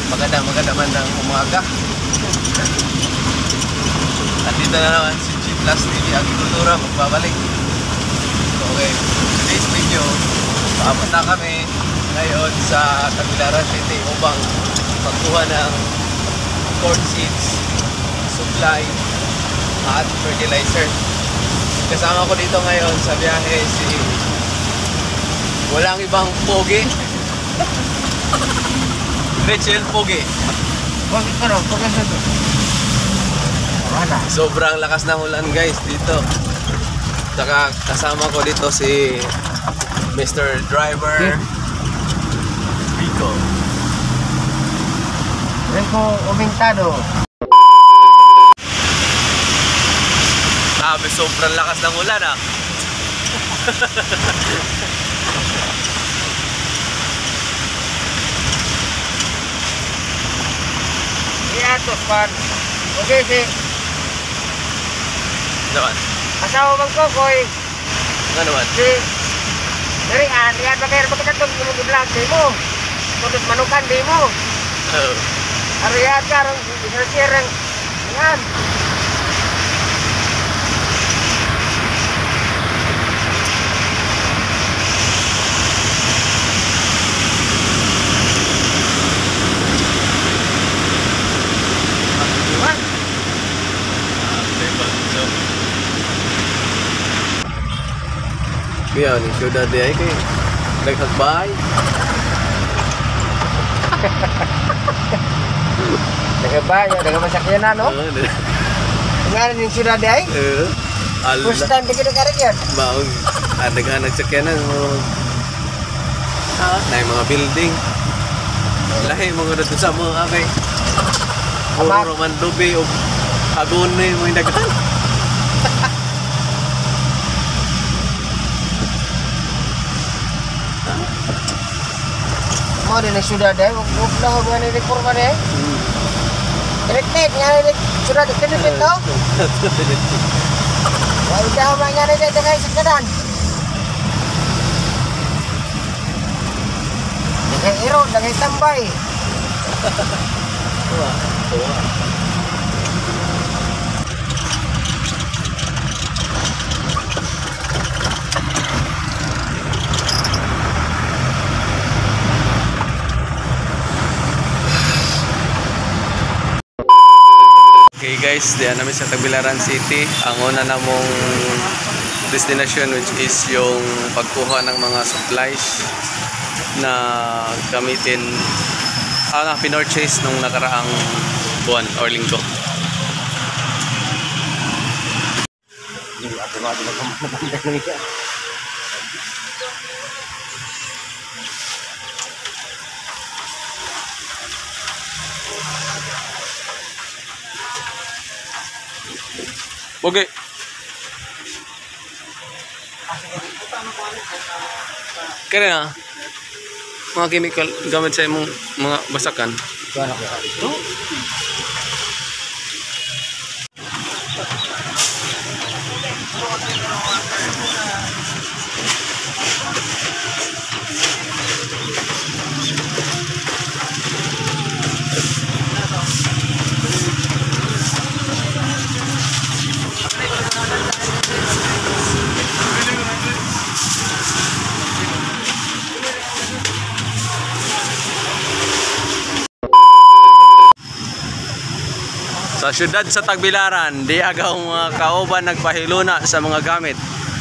maganda man ng umaga. At dito na naman si G Plus TV Agrikultura magbabalik. Okay, today's video, paabot na kami ngayon sa Tagbilaran City upang pagkuha ng corn seeds, supply at fertilizer. Kasama ko dito ngayon sa biyahe si walang ibang pogi. Rachel Pogi. Sobrang lakas ng ulan guys dito. Saka kasama ko dito si Mr. Driver Rico Umintado. Sabi sobrang lakas ng ulan ah. Iatos pan. Okay si Naman? asawa bang kokoy. Ano naman? Si dari yan bagay ra bakit yung vlog di mo. Tudot manukan di mo. Oo. Ariyan karang share yan. Kaya ni syudad di ay kay naghagbay. Masakyan na no? Ngayon yung sila di ay? First time dito karin yan? Baog. Naghanag sakyanan. Na yung mga building. Lahi mga dito sa mga kay. Puro man dubi o agon na yung mga daghan. Mau din sudah deh, udah hubungan ini kurma deh. Kredit nyari sudah kredit tau? Wah udah hubungan nyari deh dengan sekedan. Dengan iro, dengan tambay. Okay guys, diyan namin sa Tagbilaran City. Ang una namong destination which is yung pagkuha ng mga supplies na gamitin na pinorchase nung nakaraang buwan or linggo. Okay. Kaya na mga chemical gamit sa imong mga basakan. Ito? Sa syudad sa Tagbilaran, di agaw mga kauban nagpahiluna sa mga gamit.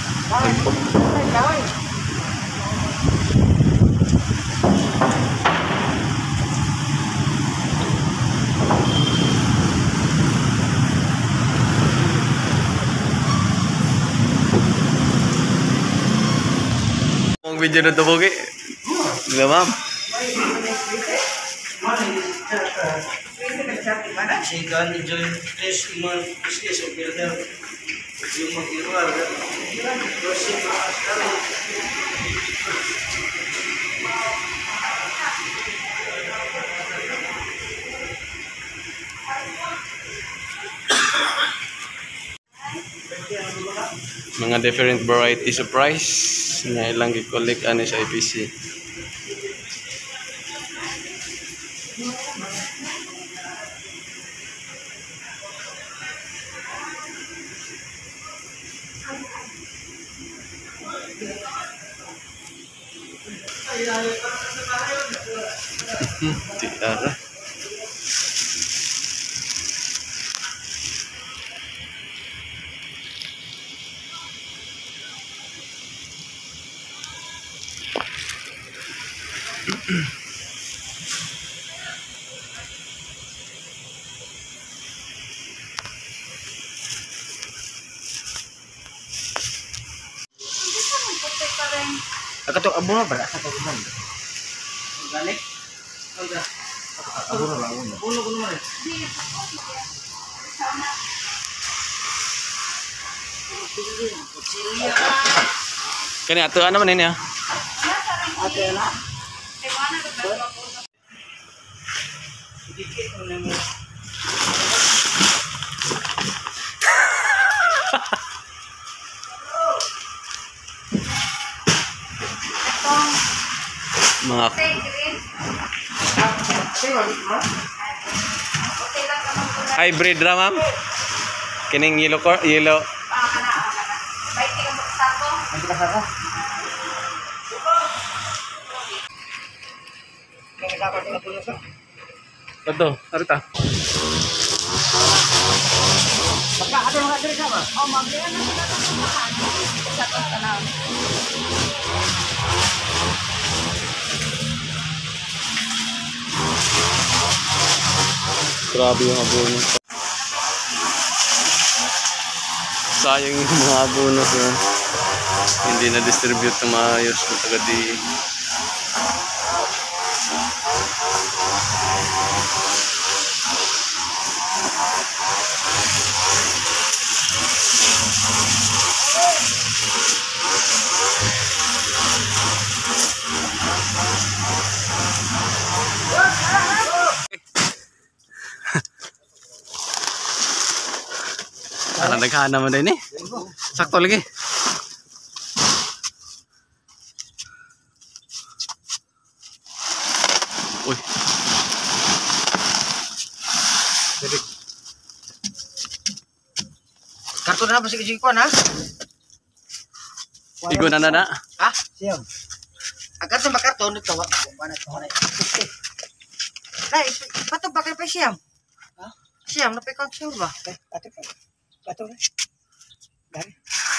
Ang video na ito, Bogi. Di ba, ma'am? Si Gani Joy Tres Iman Puskes o Builder yung mag-iwal kasi makakasal mga different varieties of rice na ilang gi-collect ani sa IPC. Tiara. Ako to abo na ba sa tuman. Galik. Oga. Abo na ba uno. Uno ko naman. Kani ato ano man ini ya? Ate na. Dikit mo na mo. Mga hybrid ra ma'am. Kining yellow yellow. Nanti ka sa Kaya dapat na puno sa. Betul, harita. Baka ato nga diri sama. Oh, magdiyan na sila sa tanang. Grabe yung abono. Sayang yung mga abono yun. Hindi na-distribute na maayos na taga di. Parang naghahan naman din eh. Sakto lagi. Uy. Karton na ba sige ko na? Igo na na. Ha? Siyam. Agad sa makarton nito wa. Mana to na. Dai, pato ba kay pa siyam? Ha? Siyam na pa kang siyam ba? Pato pa. Pato na. Dari.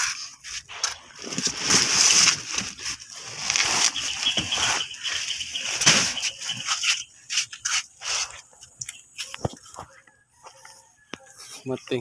Mating.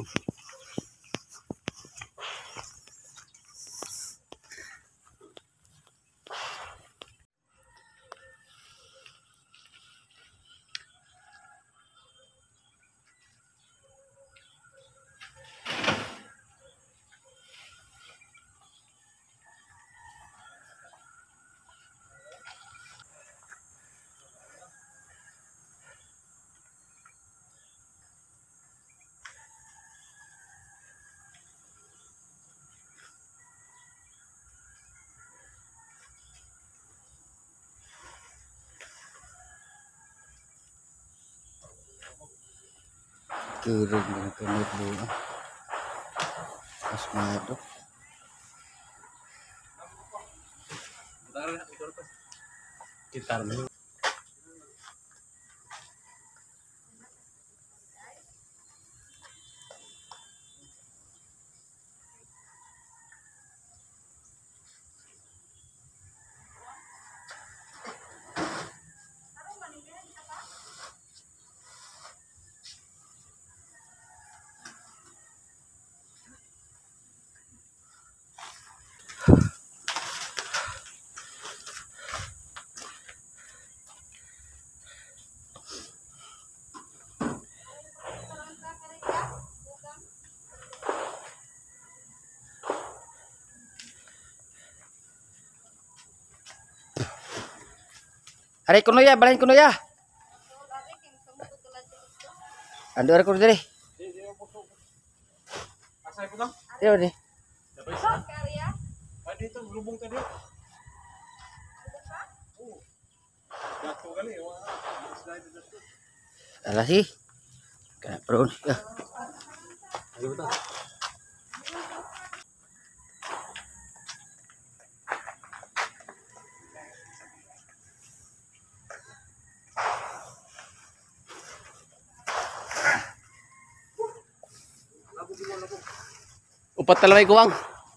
Turog na kamot buo. Asmado. Gitar mo. Aray kuno ya, balahin kuno ya. Ando aray kuno diri. Asay ko lang. Diri ni. Dito lubong tadi. Alas sih. Kena perun. Ya. Upat talamay kuwang.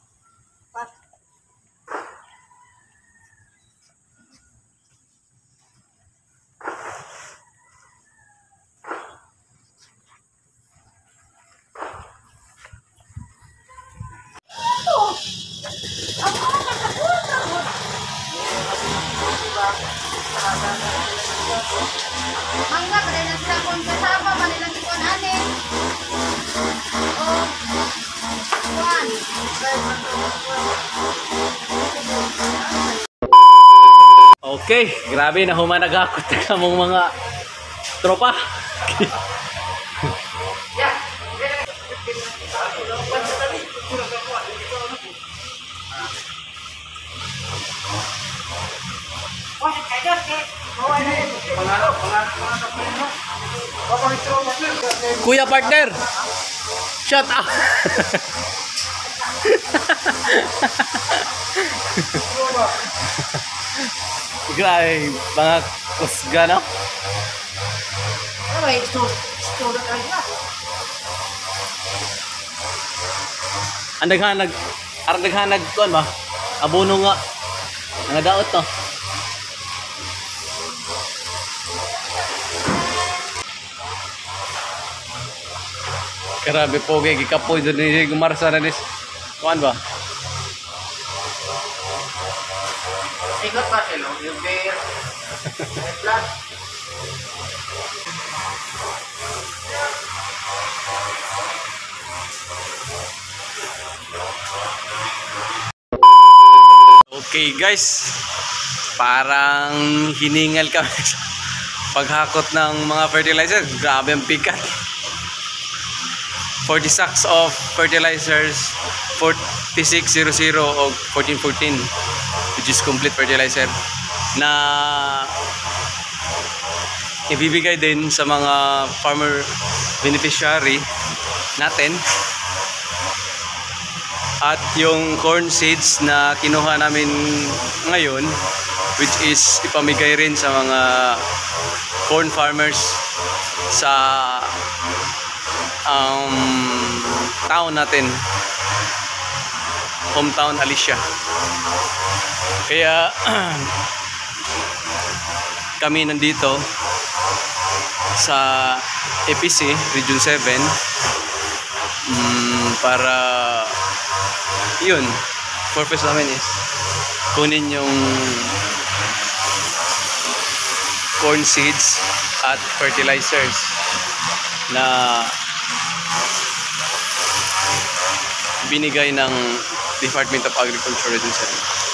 Mangga pada nang sa kon kasama manilang ikon ani. Oh. Kuan. Okay, grabe na humanagakot ka mong mga tropa. Kuya partner. Shut up. Grabe, mga kusga no? Ano ba ito? Ito na talaga. Arang naghanag kuan ba? Abono nga. Nangadaot to. Grabe po kay gikapoy dun ni Gumarsa na nis. Kuan ba? Ikot pa sila. Yung beer. Plus. Okay guys, parang hiningal kami sa paghakot ng mga fertilizer. Grabe ang pikat. 40 sacks of fertilizers, 4600 o 1414, which is complete fertilizer, na ibibigay din sa mga farmer beneficiary natin. At yung corn seeds na kinuha namin ngayon, which is ipamigay rin sa mga corn farmers sa town natin, hometown Alicia. Kaya kami nandito sa EPC Region 7 para yun, purpose namin is kunin yung corn seeds at fertilizers na binigay ng Department of Agriculture Region 7.